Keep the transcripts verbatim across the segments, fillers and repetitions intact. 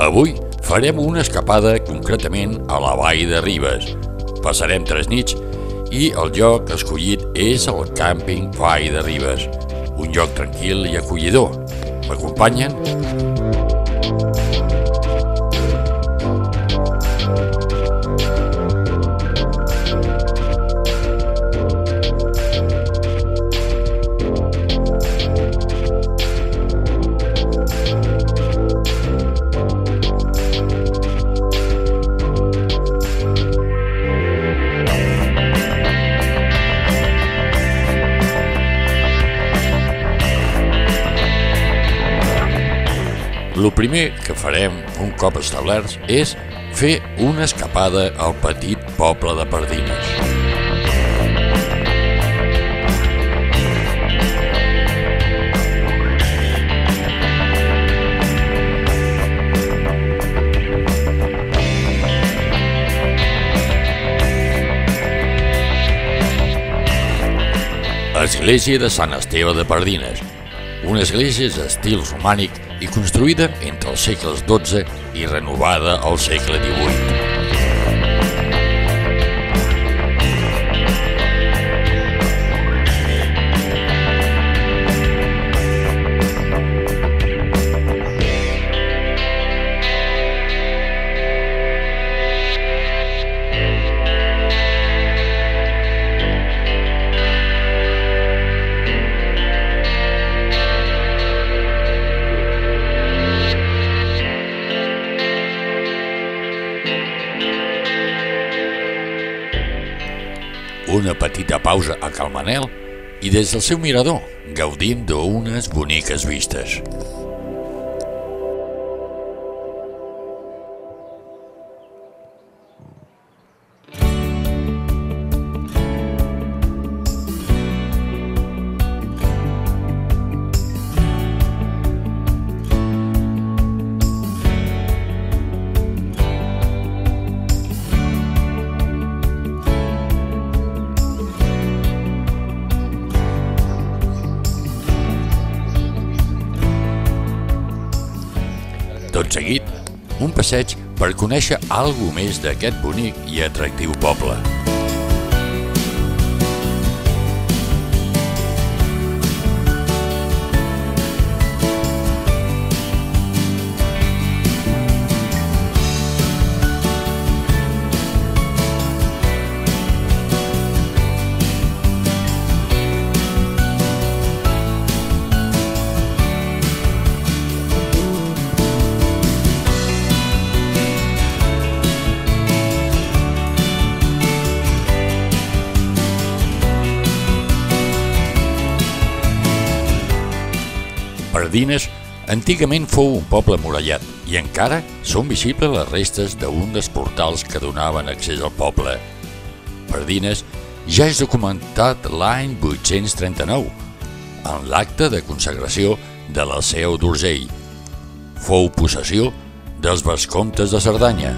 Avui farem una escapada concretament a la Vall de Ribes. Passarem tres nits i el lloc escollit és el càmping Vall de Ribes, un lloc tranquil i acollidor. M'acompanyen? El primer que farem un cop establerts és fer una escapada al petit poble de Pardines. Església de Sant Esteve de Pardines, una església d'estil romànic i construïda entre els segles dotze i renovada al segle divuit. Una petita pausa a Cal Manel i des del seu mirador gaudim d'unes boniques vistes. Tot seguit, un passeig per conèixer alguna més d'aquest bonic i atractiu poble. Pardines antigament fou un poble murallat i encara són visibles les restes d'un dels portals que donaven accés al poble. Pardines ja és documentat l'any vuit-cents trenta-nou, en l'acte de consagració de la Seu d'Urgell. Fou possessió dels vescomtes de Cerdanya.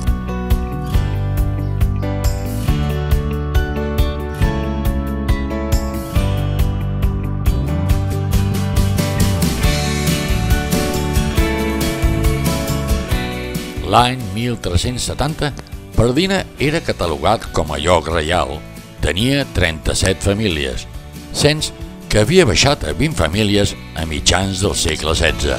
L'any mil tres-cents setanta, Pardines era catalogat com a lloc reial. Tenia trenta-set famílies, cens que havia baixat a vint famílies a mitjans del segle setze.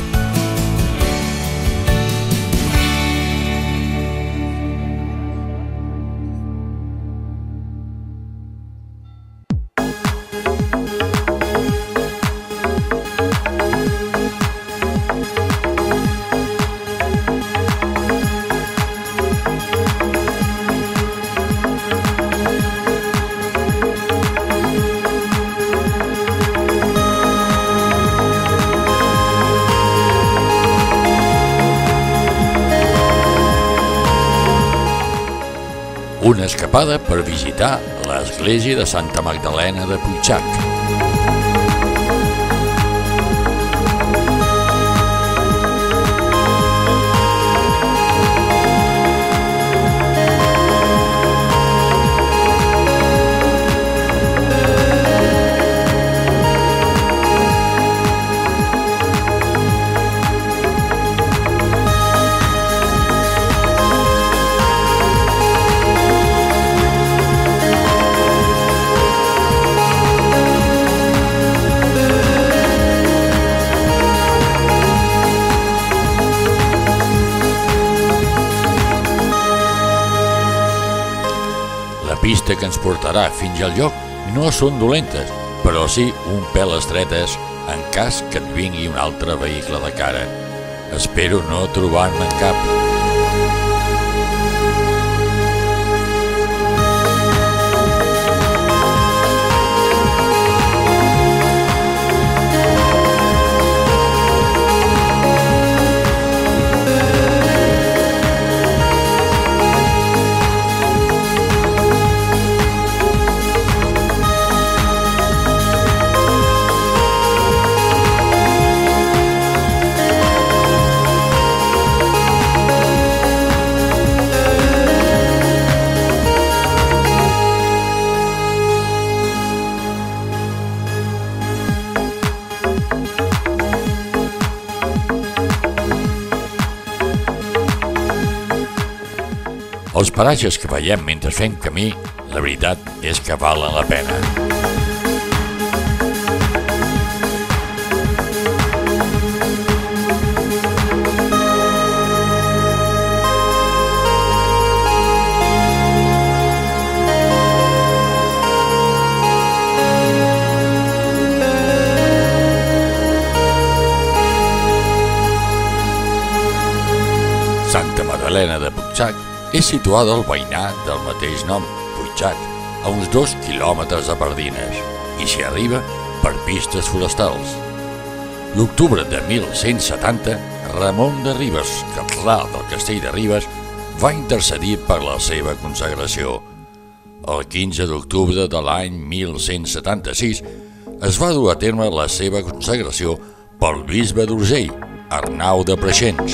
Una escapada per visitar l'església de Santa Magdalena de Puigxac. La pista que ens portarà fins al lloc no són dolentes, però sí un pèl estretes en cas que et vingui un altre vehicle de cara. Espero no trobar-me en cap. Els paratges que veiem mentre fem camí, la veritat és que valen la pena. Santa Magdalena de Puigsac és situada al veïnat del mateix nom, Puigsac, a uns dos quilòmetres de Pardines, i s'hi arriba per pistes forestals. L'octubre de mil cent setanta, Ramon de Ribes, català del castell de Ribes, va intercedir per la seva consagració. El quinze d'octubre de l'any mil cent setanta-sis es va dur a terme la seva consagració pel bisbe d'Urgell, Arnau de Preixens.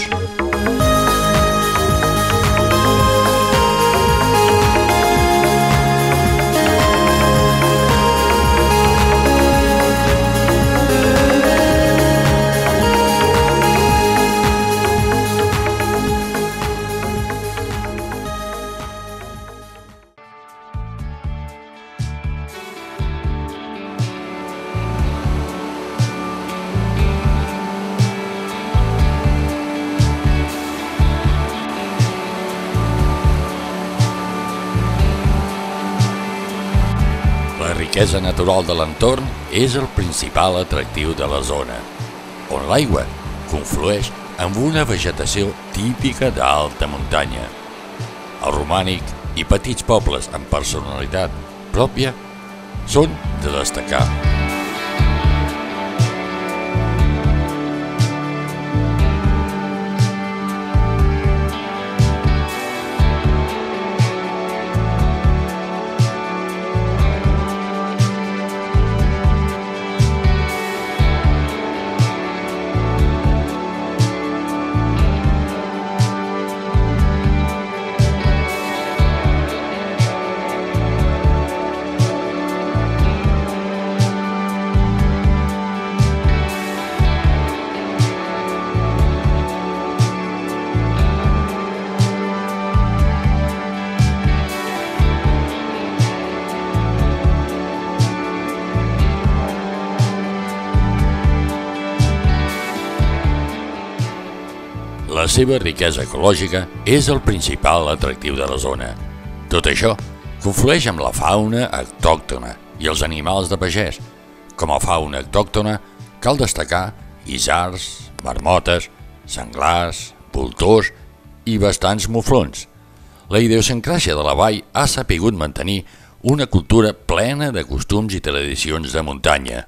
La riquesa natural de l'entorn és el principal atractiu de la zona, on l'aigua conflueix amb una vegetació típica d'alta muntanya. El romànic i petits pobles amb personalitat pròpia són de destacar. La seva riquesa ecològica és el principal atractiu de la zona. Tot això conflueix amb la fauna autòctona i els animals de pagès. Com a fauna autòctona cal destacar isards, marmotes, senglars, voltors i bastants muflons. La idiosincràsia de la vall ha sapigut mantenir una cultura plena de costums i tradicions de muntanya.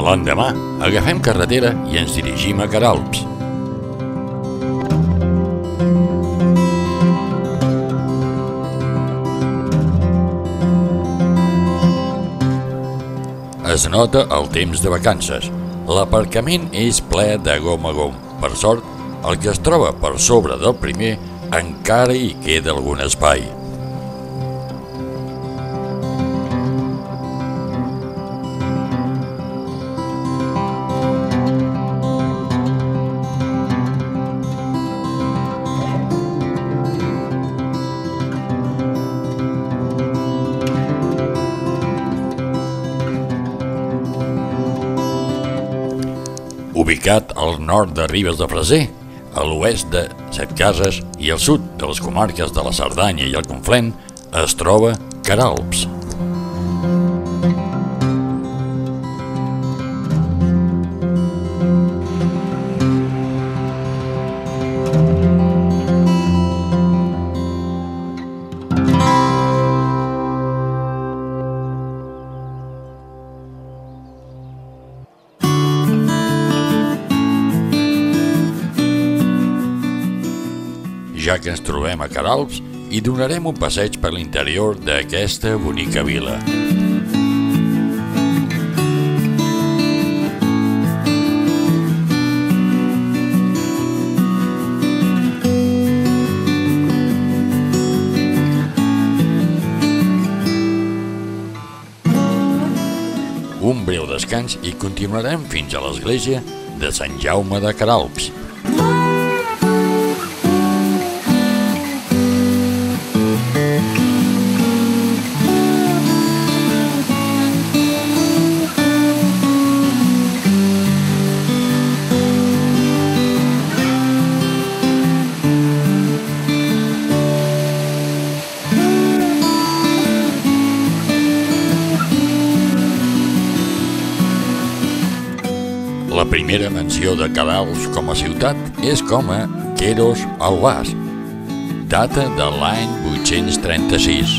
l'endemà, agafem carretera i ens dirigim a Queralbs. Es nota el temps de vacances. L'aparcament és ple de gom a gom. Per sort, el que es troba per sobre del primer encara hi queda algun espai. Ubicat al nord de Ribes de Freser, a l'oest de Setcases i al sud de les comarques de la Cerdanya i el Conflent, es troba Queralbs. Ja que ens trobem a Queralbs, hi donarem un passeig per l'interior d'aquesta bonica vila. Un breu descans i continuarem fins a l'església de Sant Jaume de Queralbs. La primera menció de Queralbs com a ciutat és com a Queros al Bas, data de l'any vuit-cents trenta-sis.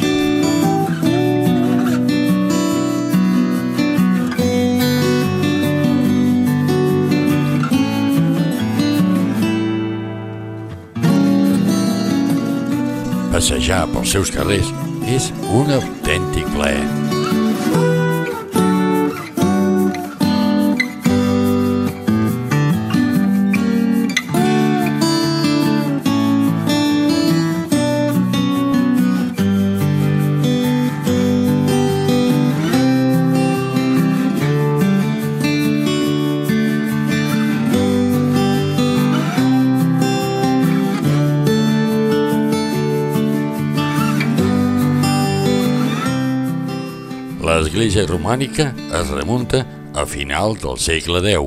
Passejar pels seus carrers és un autèntic plaer. L'església romànica es remunta a finals del segle deu.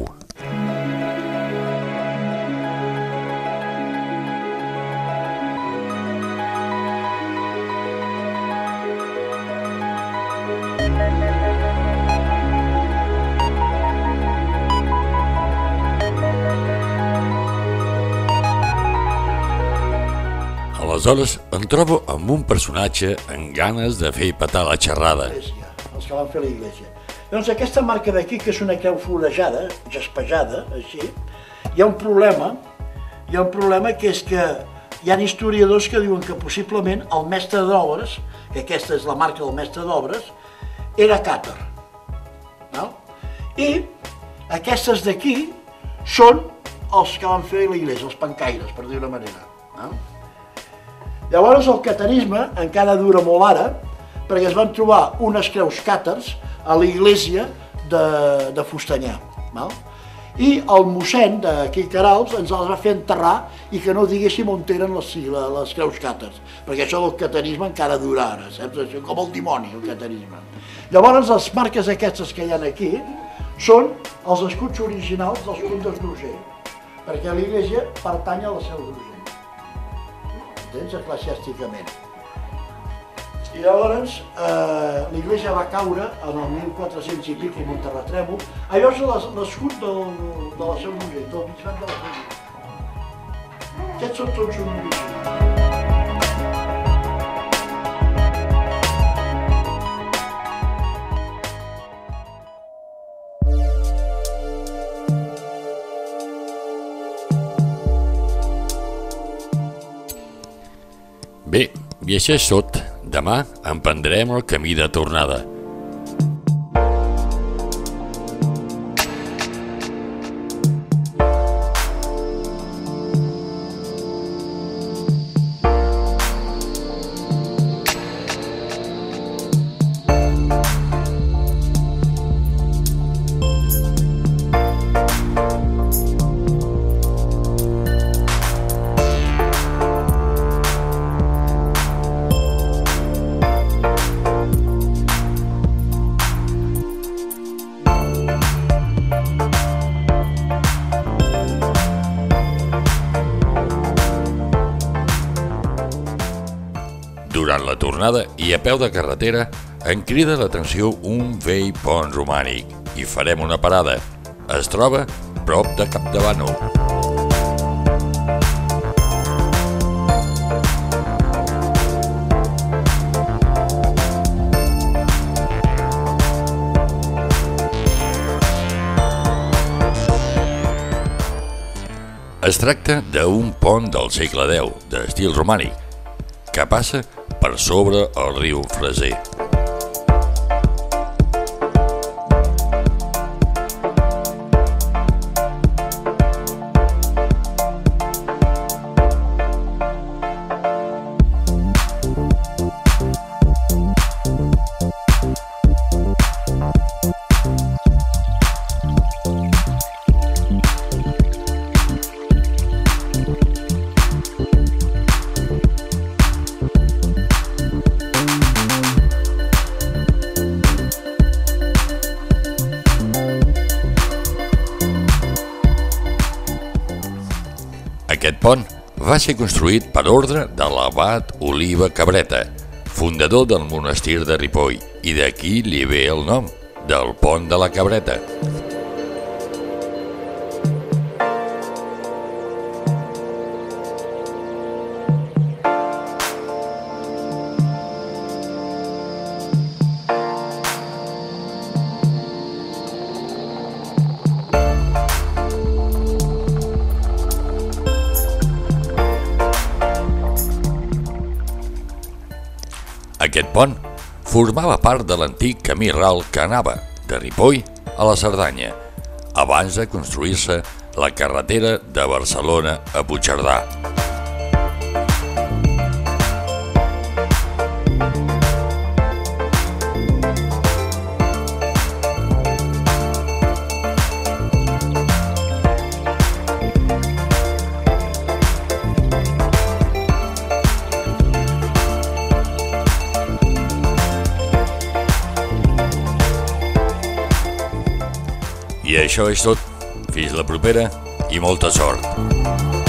Aleshores em trobo amb un personatge amb ganes de fer petar la xerrada. Els que van fer la iglesia. Doncs aquesta marca d'aquí, que és una creu florejada, jaspejada, així, hi ha un problema, hi ha un problema que és que hi ha historiadors que diuen que possiblement el mestre d'obres, que aquesta és la marca del mestre d'obres, era càtar. No? I aquestes d'aquí són els que van fer la iglesia, els pancaires, per dir-ho d'una manera. No? Llavors el catarisme encara dura molt ara, perquè es van trobar unes creus càtars a la iglesia de, de Fustanyà. Val? I el mossèn d'aquí Queralbs ens les va fer enterrar i que no diguéssim on eren les, les creus càtars, perquè això del catarisme encara dura ara, saps? Com el dimoni, el catarisme. Llavors les marques aquestes que hi ha aquí són els escuts originals dels comtes d'Urgell, perquè l'església pertany a la Seu d'Urgell, entens? Eclesiàsticament. I llavors eh, l'església va caure en el mil quatre-cents i pico amb un terratrèmol. Allò és l'escut de la Seu d'Urgell, del bisbat de la Seu d'Urgell. Aquests són tots un original. I això és tot. Demà emprendrem el camí de tornada. Durant la tornada i a peu de carretera en crida l'atenció un vell pont romànic i farem una parada. Es troba prop de Campdevànol. Es tracta d'un pont del segle deu, d'estil romànic, que passa per sobre el riu Freser. Aquest pont va ser construït per ordre de l'abat Oliba Cabreta, fundador del monestir de Ripoll, i d'aquí li ve el nom, del Pont de la Cabreta. Aquest pont formava part de l'antic camí ral que anava de Ripoll a la Cerdanya, abans de construir-se la carretera de Barcelona a Puigcerdà. I això és tot. Fins la propera i molta sort.